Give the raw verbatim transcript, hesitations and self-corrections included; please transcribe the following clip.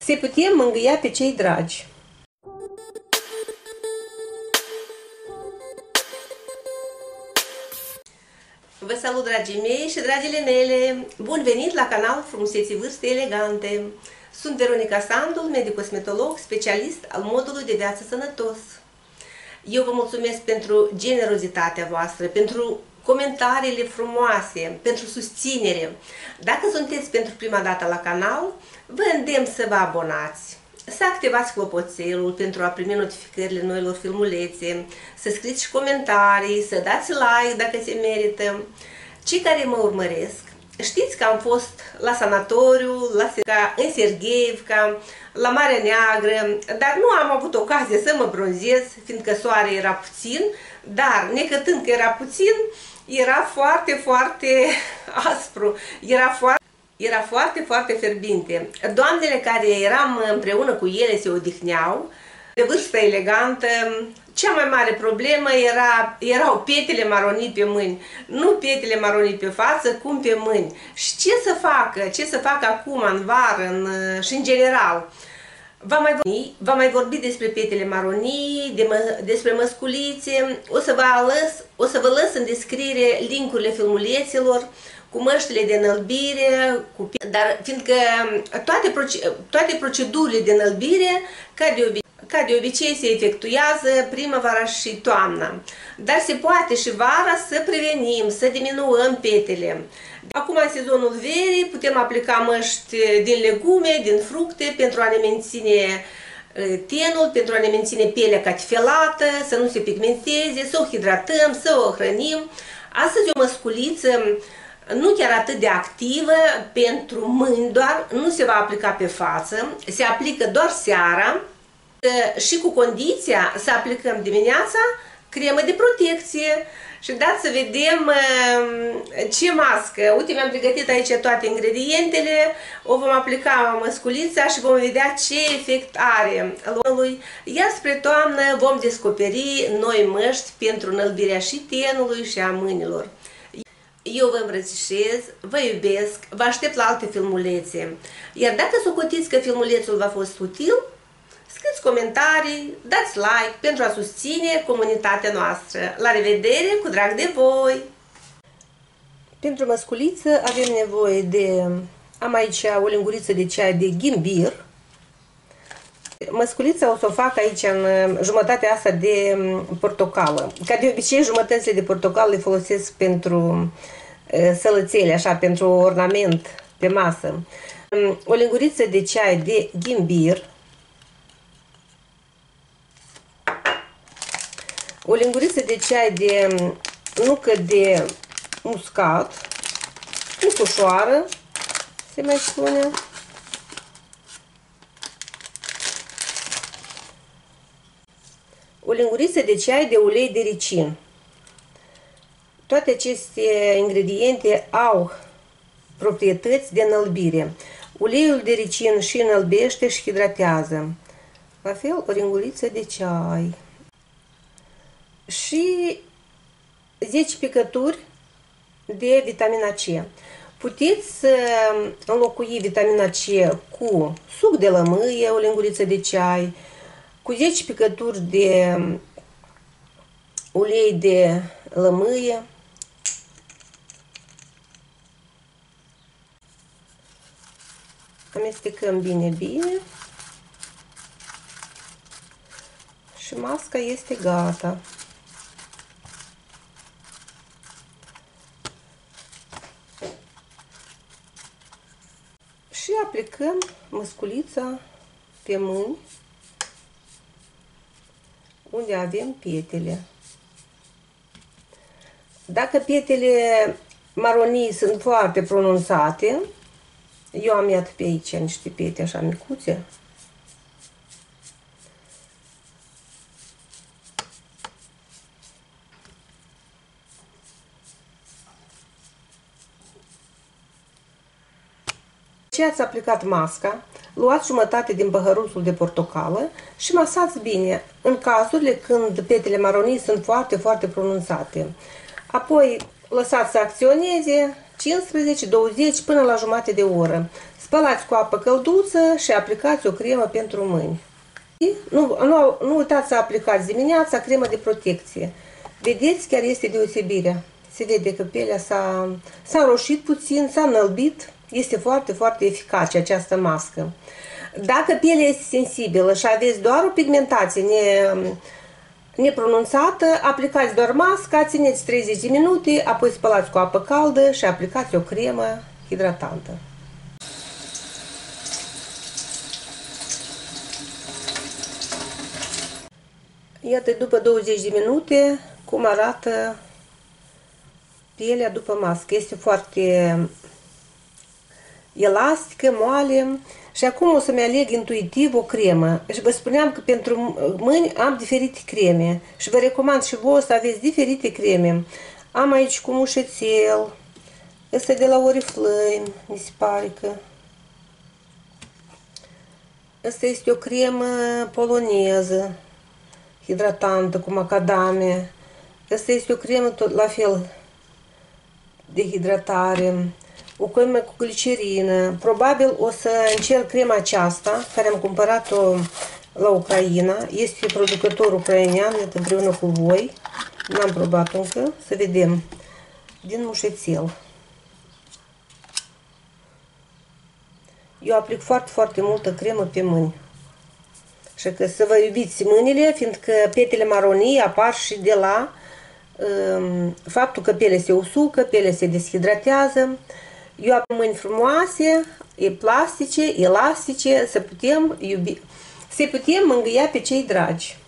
Să putem mângâia pe cei dragi. Vă salut, dragii mei și dragile mele! Bun venit la canal Frumuseții Vârste Elegante! Sunt Veronica Sandul, medic-cosmetolog, specialist al modului de viață sănătos. Eu vă mulțumesc pentru generozitatea voastră, pentru comentariile frumoase, pentru susținere. Dacă sunteți pentru prima dată la canal, vă îndemn să vă abonați, să activați clopoțelul pentru a primi notificările noilor filmulețe, să scrieți și comentarii, să dați like dacă se merită. Cei care mă urmăresc, știți că am fost la sanatoriu, la Seca, în Sergheievca, la Marea Neagră, dar nu am avut ocazie să mă bronzez, fiindcă soare era puțin, dar necătând că era puțin, era foarte, foarte aspru, era foarte, era foarte, foarte fierbinte. Doamnele care eram împreună cu ele se odihneau, de vârstă elegantă. Cea mai mare problemă era, erau pietele maronii pe mâini, nu pietele maronii pe față, cum pe mâini. Și ce să facă, ce să facă acum, în vară în, și în general? Va mai, vorbi, va mai vorbi despre pietele maronii, de mă, despre măsculițe, o să, vă lăs, o să vă lăs în descriere link-urile filmuleților, cu măștile de înălbire, cu... dar fiindcă toate, toate procedurile de înălbire, ca de obicei, Ca de obicei se efectuează primăvara și toamna, dar se poate și vara să prevenim, să diminuăm pietele. Acum, în sezonul verii, putem aplica măști din legume, din fructe, pentru a ne menține tenul, pentru a ne menține pielea catifelată, să nu se pigmenteze, să o hidratăm, să o hrănim. Astăzi o măsculiță nu chiar atât de activă, pentru mâini doar, nu se va aplica pe față, se aplică doar seara, și cu condiția să aplicăm dimineața cremă de protecție. Și dați să vedem ce mască. Uite, mi-am pregătit aici toate ingredientele, o vom aplica măsculița și vom vedea ce efect are. Iar spre toamnă vom descoperi noi măști pentru înălbirea și tenului și a mâinilor. Eu vă îmbrățișez, vă iubesc, vă aștept la alte filmulețe. Iar dacă socotiți că filmulețul v-a fost util, scrieți comentarii, dați like pentru a susține comunitatea noastră. La revedere, cu drag de voi! Pentru măsculiță avem nevoie de, am aici o linguriță de ceai de ghimbir. Măsculița o să o fac aici în jumătatea asta de portocală. Ca de obicei, jumătățile de portocală le folosesc pentru sălățele, așa, pentru ornament pe masă. O linguriță de ceai de ghimbir. O linguriță de ceai de nucă de muscat, nucușoară, se mai spune. O linguriță de ceai de ulei de ricin. Toate aceste ingrediente au proprietăți de înălbire. Uleiul de ricin și înălbește și hidratează. La fel, o linguriță de ceai. Și zece picături de vitamina C. Puteți înlocui vitamina C cu suc de lămâie, o linguriță de ceai, cu zece picături de ulei de lămâie. Amestecăm bine, bine. Și masca este gata. Și aplicăm măsculița pe mâini, unde avem pietele. Dacă pietele maronii sunt foarte pronunțate, eu am iată pe aici niște piete așa micuțe, ce ați aplicat masca, luați jumătate din păhăruțul de portocală și masați bine în cazurile când pietele maronii sunt foarte, foarte pronunțate. Apoi lăsați să acționeze cincisprezece douăzeci până la jumătate de oră. Spălați cu apă călduță și aplicați o cremă pentru mâini. Nu, nu, nu uitați să aplicați dimineața cremă de protecție. Vedeți, chiar este deosebirea. Se vede că pielea s-a înroșit puțin, s-a înălbit. Este foarte, foarte eficace această mască. Dacă pielea este sensibilă și aveți doar o pigmentație ne, nepronunțată, aplicați doar masca, țineți treizeci de minute, apoi spălați cu apă caldă și aplicați o cremă hidratantă. Iată, după douăzeci de minute, cum arată pielea după mască. Este foarte elastică, moale. Și acum o să-mi aleg intuitiv o cremă. Și vă spuneam că pentru mâini am diferite creme. Și vă recomand și voi să aveți diferite creme. Am aici cu mușețel. Ăsta de la Oriflame, mi se pare că. Asta este o cremă poloneză, hidratantă, cu macadame. Asta este o cremă tot la fel de hidratare. O cremă cu glicerină. Probabil o să încerc crema aceasta, care am cumpărat-o la Ucraina. Este producător ucrainean, împreună cu voi. N-am probat încă. Să vedem. Din mușețel. Eu aplic foarte, foarte multă cremă pe mâini. Și că să vă iubiți mâinile, fiindcă petele maronii apar și de la um, faptul că pielea se usucă, pielea se deshidratează. Eu am mâini frumoase, plastice, elastice, să putem iubi, să putem mângâia pe cei dragi.